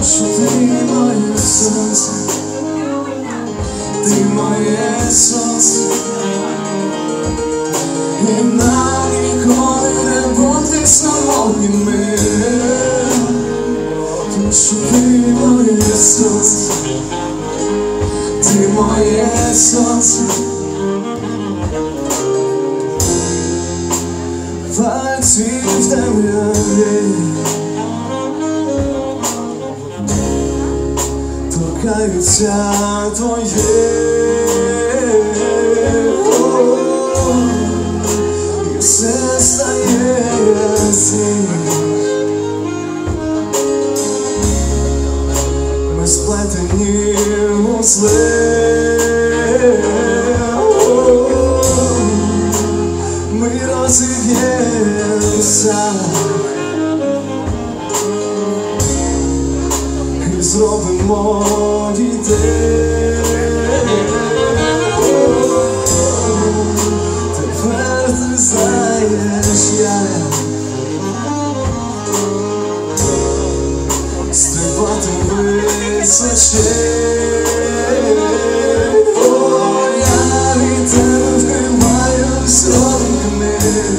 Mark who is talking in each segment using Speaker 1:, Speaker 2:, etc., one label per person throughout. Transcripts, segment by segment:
Speaker 1: що ти моє сонце, ти моє сонце, і нам ніколи не бути самотніми, тому що ти моє сонце, ти моє сонце. Пальці в темряві торкаються твоє, і все стає ясним. Ми сплетені у узли, ми розіб'ємося і зробимо дітей. Тепер ти знаєш, як стрибати височей. Я від тебе вкриваюсь обійми,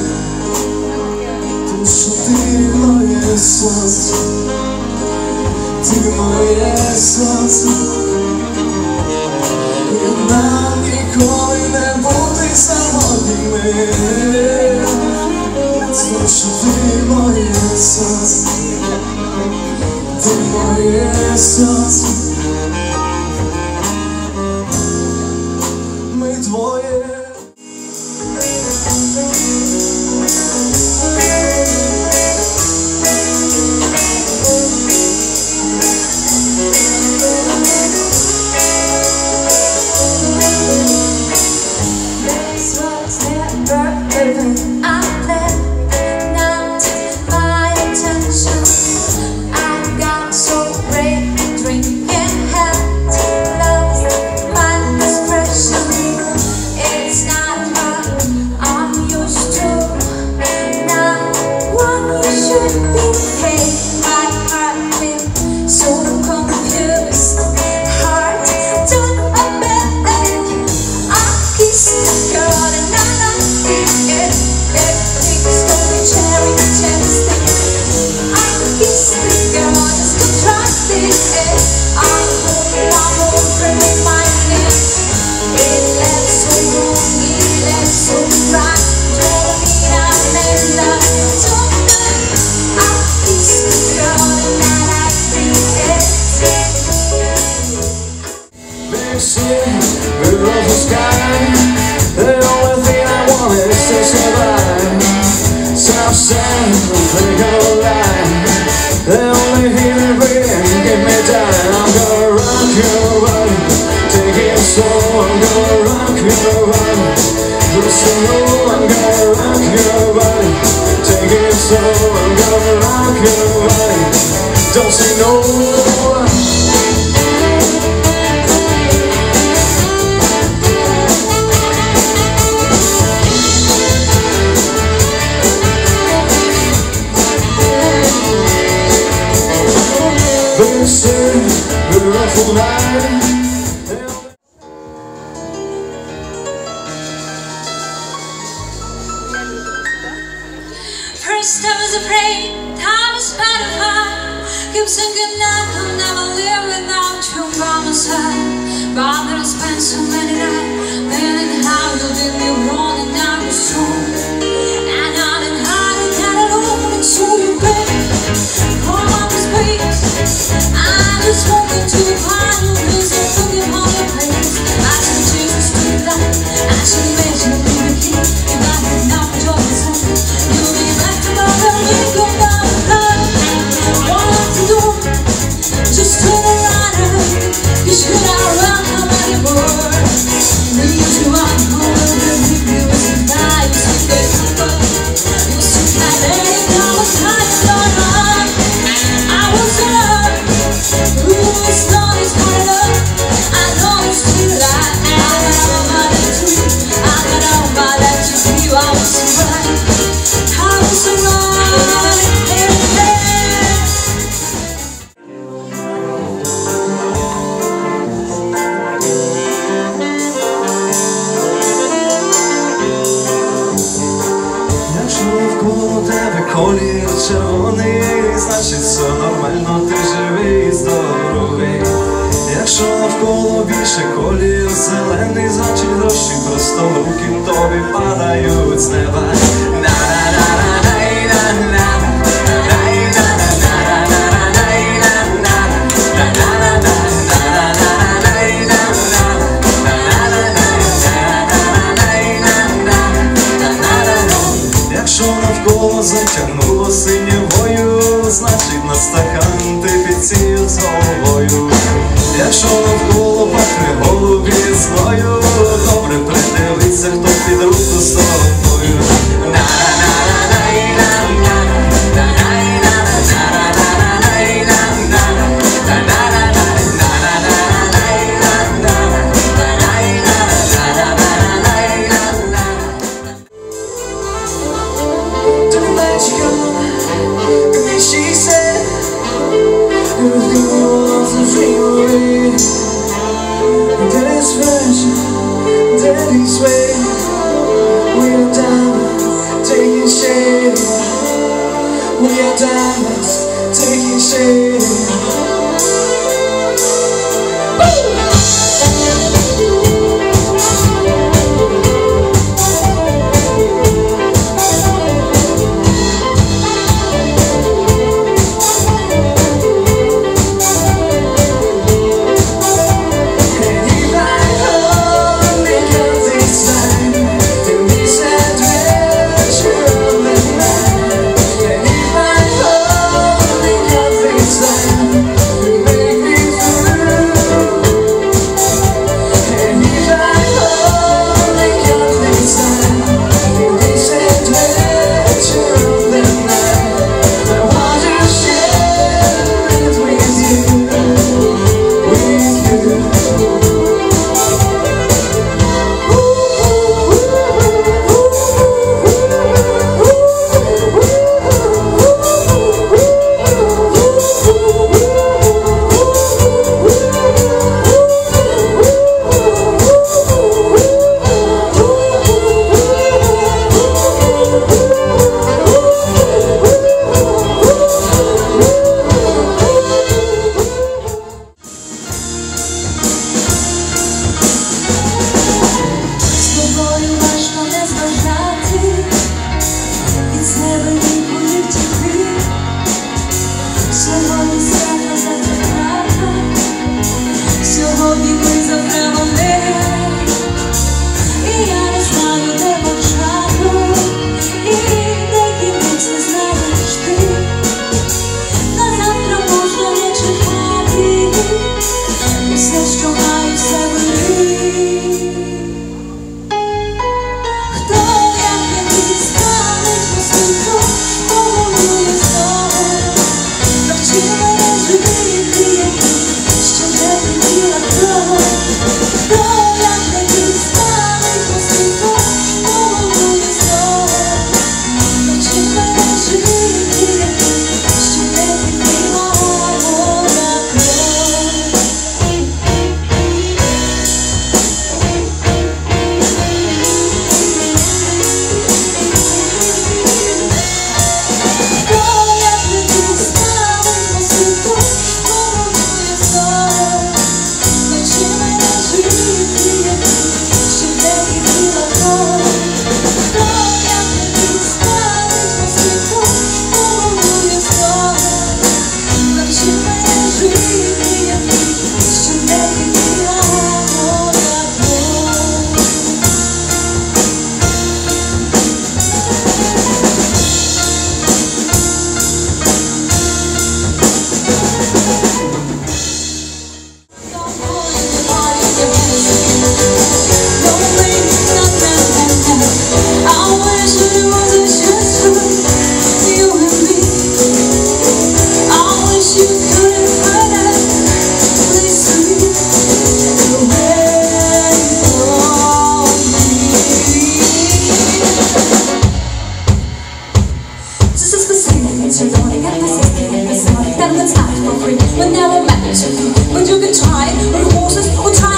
Speaker 1: тому що ти моє сонце, ти моє сонце, і нам ніколи не бути самотніми, тому що ти моє сонце, ти моє сонце. Ми двоє.
Speaker 2: Don't say no. This is a beautiful night.
Speaker 3: First I was afraid, I was petrified. Keep thinking that I'll never live without you by my side. But then I spent so many nights feeling how you did me wrong, and I was strong, and I didn't hide it that alone. And so you begged for my space. I just wanted to find you, please don't forget all your place. I should Jesus to the light, I should make you be the king. If I had not your son, you'll be back tomorrow. You go down the blood. What to do? Just turn around. You should have run out of your word. Leave you on hold and if you was to die, you should get over. You should have let it go. I was tired on run. I was hurt. Who is not is hard up. I know it's too late. I got all my life to you. I got all my life to you. I was so right. I was so right.
Speaker 1: навколо більше колір зелений, значить гроші просто руки тобі падають з неба. Якщо навколо затягнуло синєвою, значить на стакан ти підсів з головою. Якщо навколо пахне голубізною, добре придивися, хто під руку з тобою.
Speaker 2: Daddy's way, we are diamonds taking shape. We are diamonds taking shape.
Speaker 3: But now it matters, but you can try, but horses will try.